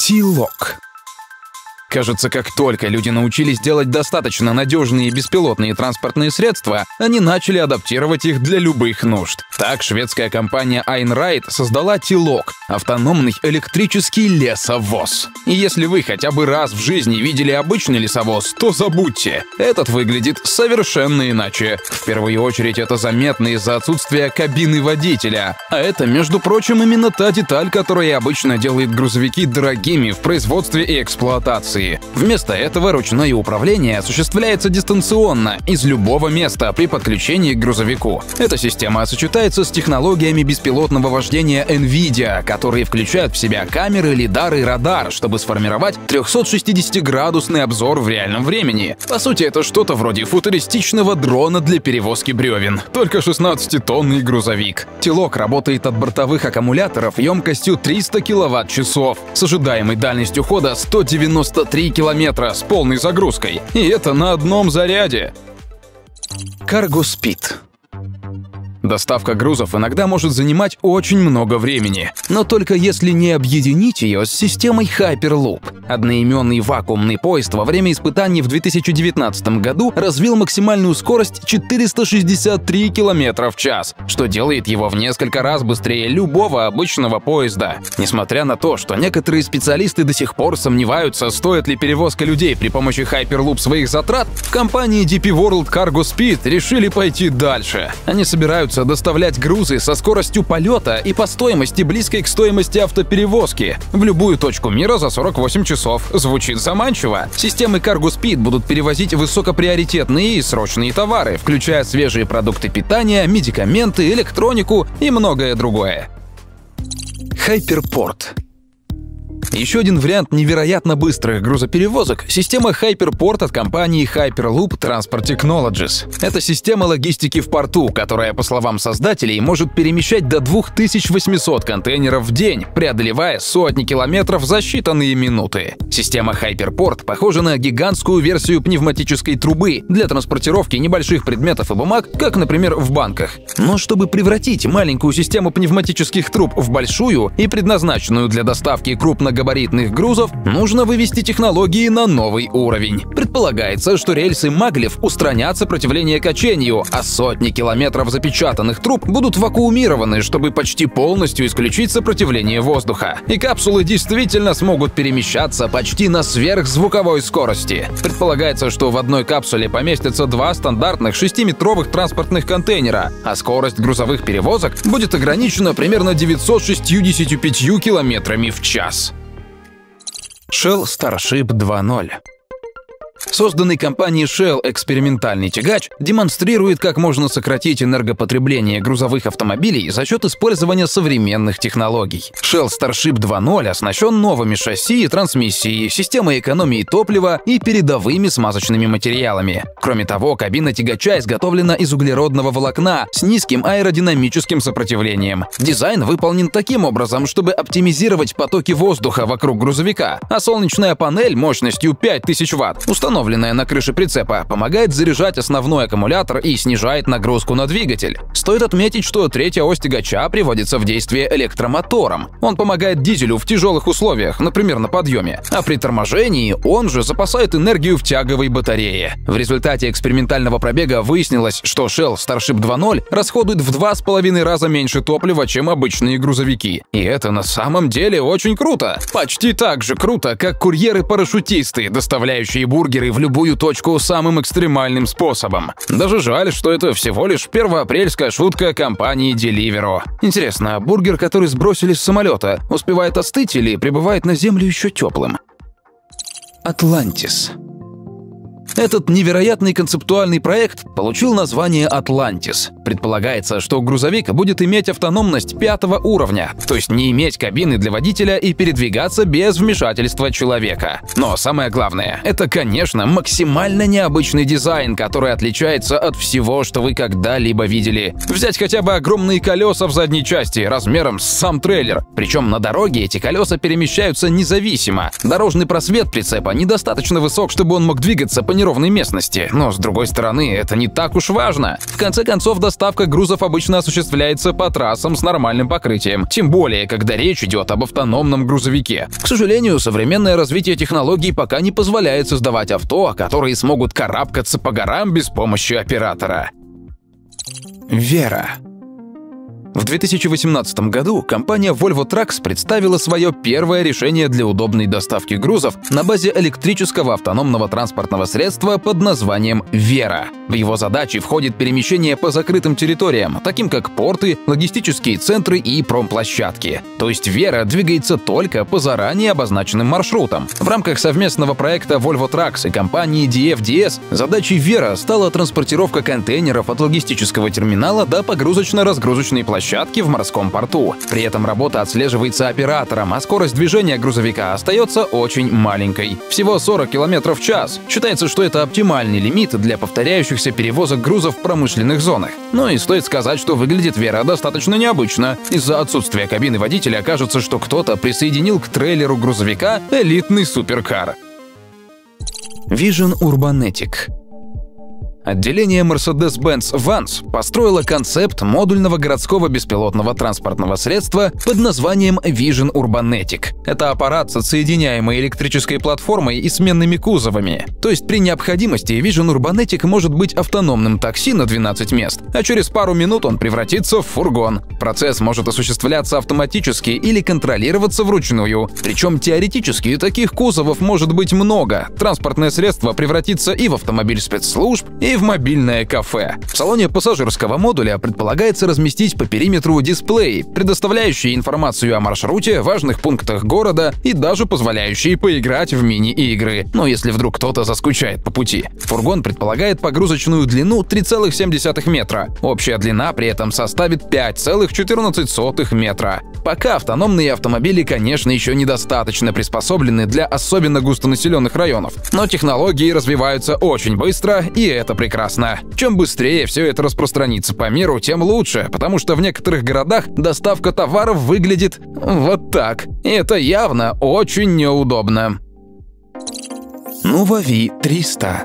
T-Lok. Кажется, как только люди научились делать достаточно надежные беспилотные транспортные средства, они начали адаптировать их для любых нужд. Так, шведская компания Einride создала T-Lok – автономный электрический лесовоз. И если вы хотя бы раз в жизни видели обычный лесовоз, то забудьте. Этот выглядит совершенно иначе. В первую очередь это заметно из-за отсутствия кабины водителя. А это, между прочим, именно та деталь, которая обычно делает грузовики дорогими в производстве и эксплуатации. Вместо этого ручное управление осуществляется дистанционно из любого места при подключении к грузовику. Эта система сочетается с технологиями беспилотного вождения NVIDIA, которые включают в себя камеры, лидар и радар, чтобы сформировать 360-градусный обзор в реальном времени. По сути, это что-то вроде футуристичного дрона для перевозки бревен, только 16-тонный грузовик. T-Lok работает от бортовых аккумуляторов емкостью 300 киловатт-часов с ожидаемой дальностью хода 193 километра с полной загрузкой. И это на одном заряде. CargoSpeed. Доставка грузов иногда может занимать очень много времени, но только если не объединить ее с системой Hyperloop. Одноименный вакуумный поезд во время испытаний в 2019 году развил максимальную скорость 463 км в час, что делает его в несколько раз быстрее любого обычного поезда. Несмотря на то, что некоторые специалисты до сих пор сомневаются, стоит ли перевозка людей при помощи Hyperloop своих затрат, в компании DP World CargoSpeed решили пойти дальше. Они собираются доставлять грузы со скоростью полета и по стоимости, близкой к стоимости автоперевозки, в любую точку мира за 48 часов. Звучит заманчиво. Системы CargoSpeed будут перевозить высокоприоритетные и срочные товары, включая свежие продукты питания, медикаменты, электронику и многое другое. Hyperport. Еще один вариант невероятно быстрых грузоперевозок – система Hyperport от компании Hyperloop Transport Technologies. Это система логистики в порту, которая, по словам создателей, может перемещать до 2800 контейнеров в день, преодолевая сотни километров за считанные минуты. Система Hyperport похожа на гигантскую версию пневматической трубы для транспортировки небольших предметов и бумаг, как, например, в банках. Но чтобы превратить маленькую систему пневматических труб в большую и предназначенную для доставки крупногабаритных грузов, нужно вывести технологии на новый уровень. Предполагается, что рельсы Маглев устранят сопротивление качению, а сотни километров запечатанных труб будут вакуумированы, чтобы почти полностью исключить сопротивление воздуха. И капсулы действительно смогут перемещаться почти на сверхзвуковой скорости. Предполагается, что в одной капсуле поместятся 2 стандартных 6-метровых транспортных контейнера, а скорость грузовых перевозок будет ограничена примерно 965 километрами в час. Shell Starship 2.0. Созданный компанией Shell экспериментальный тягач демонстрирует, как можно сократить энергопотребление грузовых автомобилей за счет использования современных технологий. Shell Starship 2.0 оснащен новыми шасси и трансмиссией, системой экономии топлива и передовыми смазочными материалами. Кроме того, кабина тягача изготовлена из углеродного волокна с низким аэродинамическим сопротивлением. Дизайн выполнен таким образом, чтобы оптимизировать потоки воздуха вокруг грузовика, а солнечная панель мощностью 5000 Вт, установленная на крыше прицепа, помогает заряжать основной аккумулятор и снижает нагрузку на двигатель. Стоит отметить, что третья ось тягача приводится в действие электромотором. Он помогает дизелю в тяжелых условиях, например, на подъеме, а при торможении он же запасает энергию в тяговой батарее. В результате экспериментального пробега выяснилось, что Shell Starship 2.0 расходует в 2,5 раза меньше топлива, чем обычные грузовики. И это на самом деле очень круто. Почти так же круто, как курьеры-парашютисты, доставляющие бургеры в любую точку самым экстремальным способом. Даже жаль, что это всего лишь первоапрельская шутка компании Deliveroo. Интересно, бургер, который сбросили с самолета, успевает остыть или прибывает на землю еще теплым? Atlantis. Этот невероятный концептуальный проект получил название Atlantis. Предполагается, что грузовик будет иметь автономность 5-го уровня, то есть не иметь кабины для водителя и передвигаться без вмешательства человека. Но самое главное, это, конечно, максимально необычный дизайн, который отличается от всего, что вы когда-либо видели. Взять хотя бы огромные колеса в задней части, размером с сам трейлер. Причем на дороге эти колеса перемещаются независимо. Дорожный просвет прицепа недостаточно высок, чтобы он мог двигаться по неровным неровной местности, но, с другой стороны, это не так уж важно. В конце концов, доставка грузов обычно осуществляется по трассам с нормальным покрытием, тем более, когда речь идет об автономном грузовике. К сожалению, современное развитие технологий пока не позволяет создавать авто, которые смогут карабкаться по горам без помощи оператора. Вера. В 2018 году компания Volvo Trucks представила свое первое решение для удобной доставки грузов на базе электрического автономного транспортного средства под названием Вера. В его задачи входит перемещение по закрытым территориям, таким как порты, логистические центры и промплощадки. То есть Вера двигается только по заранее обозначенным маршрутам. В рамках совместного проекта Volvo Trucks и компании DFDS задачей Вера стала транспортировка контейнеров от логистического терминала до погрузочно-разгрузочной площадки в морском порту. При этом работа отслеживается оператором, а скорость движения грузовика остается очень маленькой. Всего 40 км в час. Считается, что это оптимальный лимит для повторяющихся перевозок грузов в промышленных зонах. Ну и стоит сказать, что выглядит Вера достаточно необычно. Из-за отсутствия кабины водителя кажется, что кто-то присоединил к трейлеру грузовика элитный суперкар. Vision Urbanetic. Отделение Mercedes-Benz Vans построило концепт модульного городского беспилотного транспортного средства под названием Vision Urbanetic. Это аппарат с отсоединяемой электрической платформой и сменными кузовами. То есть при необходимости Vision Urbanetic может быть автономным такси на 12 мест, а через пару минут он превратится в фургон. Процесс может осуществляться автоматически или контролироваться вручную. Причем теоретически таких кузовов может быть много. Транспортное средство превратится и в автомобиль спецслужб, и в мобильное кафе. В салоне пассажирского модуля предполагается разместить по периметру дисплей, предоставляющий информацию о маршруте, важных пунктах города и даже позволяющий поиграть в мини-игры. Но если вдруг кто-то заскучает по пути. Фургон предполагает погрузочную длину 3,7 метра. Общая длина при этом составит 5,14 метра. Пока автономные автомобили, конечно, еще недостаточно приспособлены для особенно густонаселенных районов. Но технологии развиваются очень быстро, и это прекрасно. Чем быстрее все это распространится по миру, тем лучше, потому что в некоторых городах доставка товаров выглядит вот так. И это явно очень неудобно. Nuvo V300.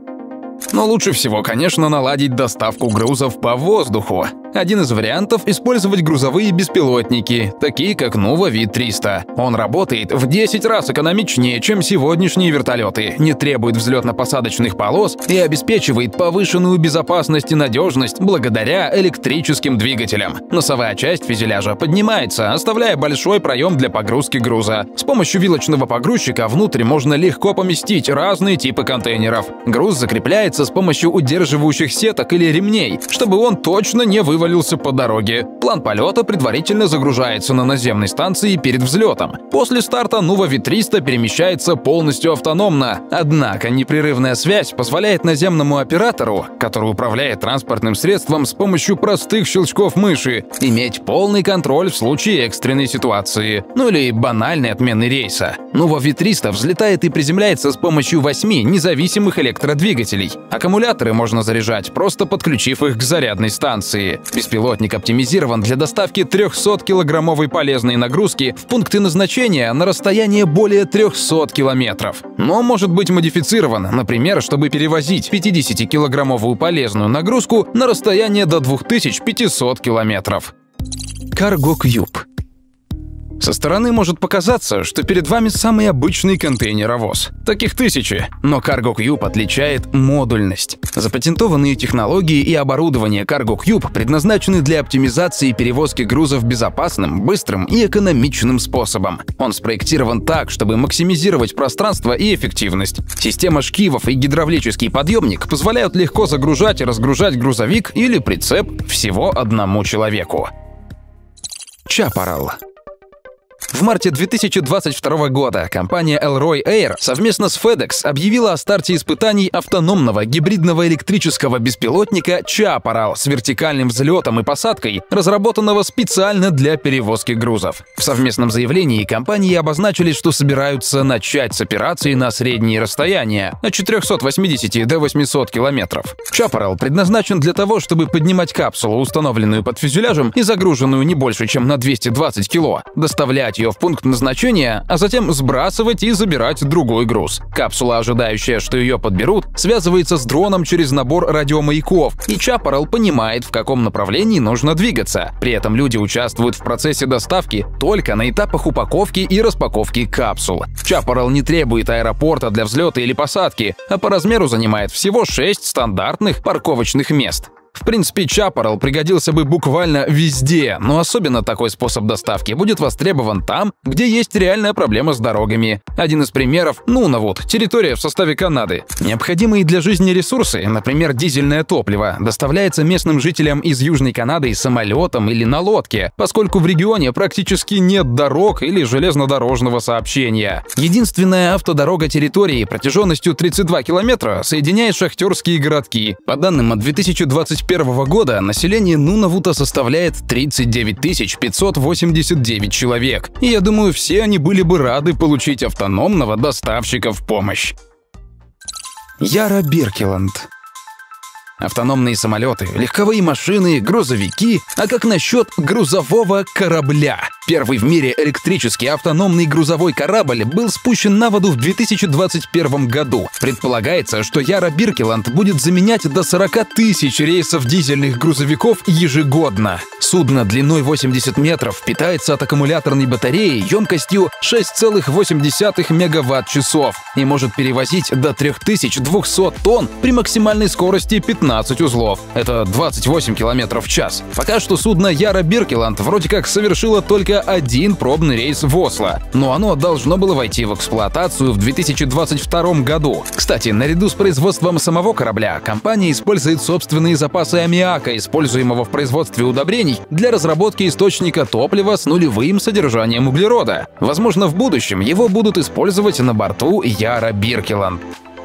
Но лучше всего, конечно, наладить доставку грузов по воздуху. Один из вариантов – использовать грузовые беспилотники, такие как Nuvo V300. Он работает в 10 раз экономичнее, чем сегодняшние вертолеты, не требует взлетно-посадочных полос и обеспечивает повышенную безопасность и надежность благодаря электрическим двигателям. Носовая часть фюзеляжа поднимается, оставляя большой проем для погрузки груза. С помощью вилочного погрузчика внутрь можно легко поместить разные типы контейнеров. Груз закрепляется с помощью удерживающих сеток или ремней, чтобы он точно не вывалился по дороге. План полета предварительно загружается на наземной станции перед взлетом. После старта Nuvo V300 перемещается полностью автономно. Однако непрерывная связь позволяет наземному оператору, который управляет транспортным средством с помощью простых щелчков мыши, иметь полный контроль в случае экстренной ситуации, ну или банальной отмены рейса. Nuvo V300 взлетает и приземляется с помощью 8 независимых электродвигателей. Аккумуляторы можно заряжать, просто подключив их к зарядной станции. Беспилотник оптимизирован для доставки 300-килограммовой полезной нагрузки в пункты назначения на расстояние более 300 километров. Но может быть модифицирован, например, чтобы перевозить 50-килограммовую полезную нагрузку на расстояние до 2500 километров. Cargo Cube. Со стороны может показаться, что перед вами самый обычный контейнеровоз. Таких тысячи, но Cargo Cube отличает модульность. Запатентованные технологии и оборудование Cargo Cube предназначены для оптимизации перевозки грузов безопасным, быстрым и экономичным способом. Он спроектирован так, чтобы максимизировать пространство и эффективность. Система шкивов и гидравлический подъемник позволяют легко загружать и разгружать грузовик или прицеп всего одному человеку. Chaparral. В марте 2022 года компания Elroy Air совместно с FedEx объявила о старте испытаний автономного гибридного электрического беспилотника Chaparral с вертикальным взлетом и посадкой, разработанного специально для перевозки грузов. В совместном заявлении компании обозначили, что собираются начать с операции на средние расстояния от 480 до 800 километров. Chaparral предназначен для того, чтобы поднимать капсулу, установленную под фюзеляжем и загруженную не больше, чем на 220 кило, доставлять ее ее в пункт назначения, а затем сбрасывать и забирать другой груз. Капсула, ожидающая, что ее подберут, связывается с дроном через набор радиомаяков, и Chaparral понимает, в каком направлении нужно двигаться. При этом люди участвуют в процессе доставки только на этапах упаковки и распаковки капсул. Chaparral не требует аэропорта для взлета или посадки, а по размеру занимает всего 6 стандартных парковочных мест. В принципе, Chaparral пригодился бы буквально везде, но особенно такой способ доставки будет востребован там, где есть реальная проблема с дорогами. Один из примеров – Нунавут, территория в составе Канады. Необходимые для жизни ресурсы, например, дизельное топливо, доставляется местным жителям из Южной Канады самолетом или на лодке, поскольку в регионе практически нет дорог или железнодорожного сообщения. Единственная автодорога территории протяженностью 32 километра соединяет шахтерские городки. По данным от 2021 года население Нунавута составляет 39 589 человек. И я думаю, все они были бы рады получить автономного доставщика в помощь. Яра Биркеланд. Автономные самолеты, легковые машины, грузовики. А как насчет грузового корабля? Первый в мире электрический автономный грузовой корабль был спущен на воду в 2021 году. Предполагается, что Яра Биркеланд будет заменять до 40 тысяч рейсов дизельных грузовиков ежегодно. Судно длиной 80 метров питается от аккумуляторной батареи емкостью 6,8 мегаватт-часов и может перевозить до 3200 тонн при максимальной скорости 15 узлов. Это 28 км в час. Пока что судно Яра Биркеланд вроде как совершило только один пробный рейс в Осло, но оно должно было войти в эксплуатацию в 2022 году. Кстати, наряду с производством самого корабля, компания использует собственные запасы аммиака, используемого в производстве удобрений, для разработки источника топлива с нулевым содержанием углерода. Возможно, в будущем его будут использовать на борту Яра Биркеланд.